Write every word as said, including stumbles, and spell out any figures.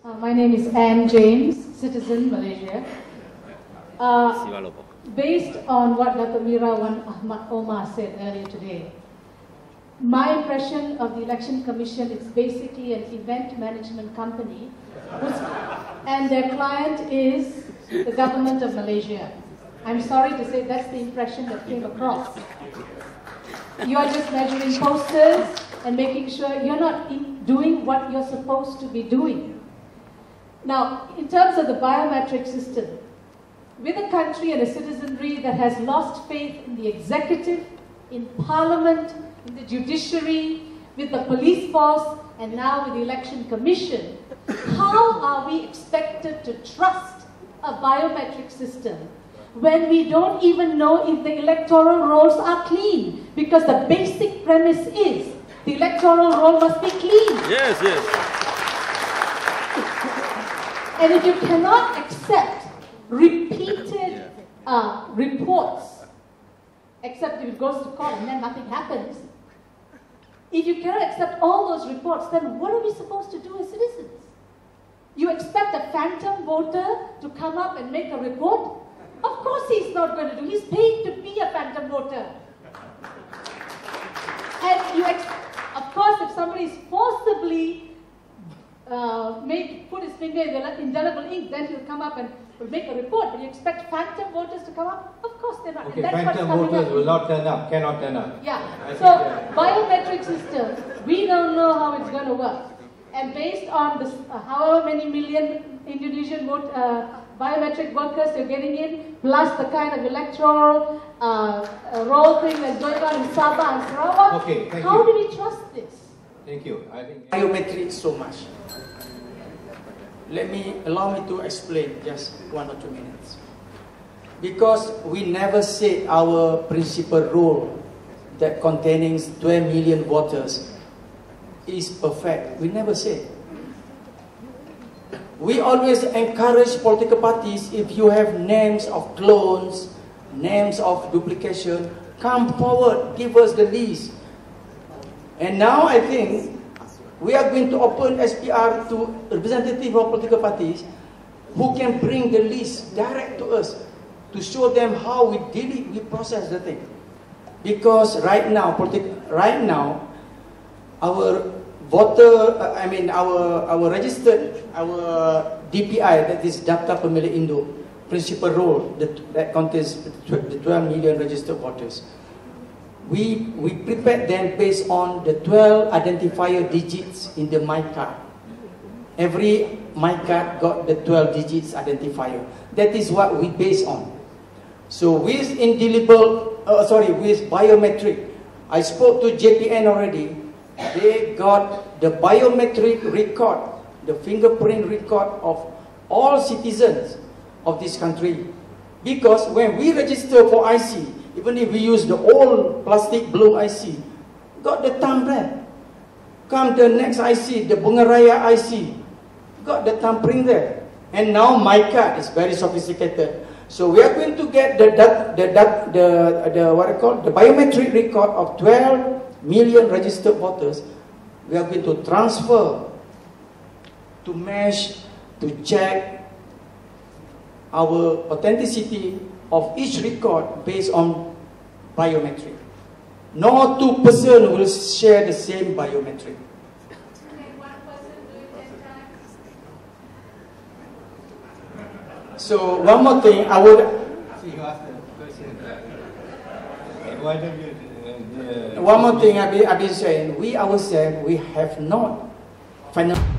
Uh, my name is Anne James, citizen, Malaysia. Uh, based on what Doctor Mirawan Ahmad Omar said earlier today, my impression of the Election Commission is basically an event management company and their client is the government of Malaysia. I'm sorry to say that's the impression that came across. You are just measuring posters and making sure you're not doing what you're supposed to be doing. Now, in terms of the biometric system, with a country and a citizenry that has lost faith in the executive, in parliament, in the judiciary, with the police force, and now with the election commission, how are we expected to trust a biometric system when we don't even know if the electoral rolls are clean? Because the basic premise is the electoral roll must be clean. Yes, yes. And if you cannot accept repeated uh, reports, except if it goes to court and then nothing happens, if you cannot accept all those reports, then what are we supposed to do as citizens? You expect a phantom voter to come up and make a report? Of course he's not going to do. He's paid to be a phantom voter. And you ex of course, if somebody is forcibly uh, make, put his finger in the indelible ink, then he'll come up and will make a report. But you expect phantom voters to come up? Of course they're not. Okay, phantom voters will not turn up, cannot turn up. Yeah. I so, think, uh, biometric system, we don't know how it's going to work. And based on this, uh, however many million Indonesian vote, uh, biometric workers you're getting in, plus the kind of electoral uh, uh, roll thing that's going on in Sabah and Sarawak, okay, thank how you. do we trust this? Thank you. I think biometrics so much. Let me, allow me to explain just one or two minutes. Because we never said our principal rule that containing twelve million voters is perfect. We never said. We always encourage political parties, if you have names of clones, names of duplication, come forward, give us the list. And now I think we are going to open S P R to representatives of political parties who can bring the list direct to us to show them how we did it, we process the thing. Because right now, right now, our voter, uh, I mean our our registered, our D P I, that is Daftar Pemilih Indo, principal role that, that contains the twelve million registered voters. We, we prepared them based on the twelve identifier digits in the My Card. Every My Card got the twelve digits identifier. That is what we base on. So with indelible, uh, sorry, with biometric, I spoke to J P N already. They got the biometric record, the fingerprint record of all citizens of this country. Because when we register for I C, even if we use the old plastic blue I C, got the thumbprint. Come the next I C, the Bunga Raya I C, got the thumbprint there. And now My Card is very sophisticated. So we are going to get the the the the, the what I call the biometric record of twelve million registered voters. We are going to transfer, to mesh, to check our authenticity of each record based on biometric. No two persons will share the same biometric. So one more thing, I would. See, you asked the question. Why don't you? Uh, One more thing I've been, I've been saying, we ourselves, we have not final.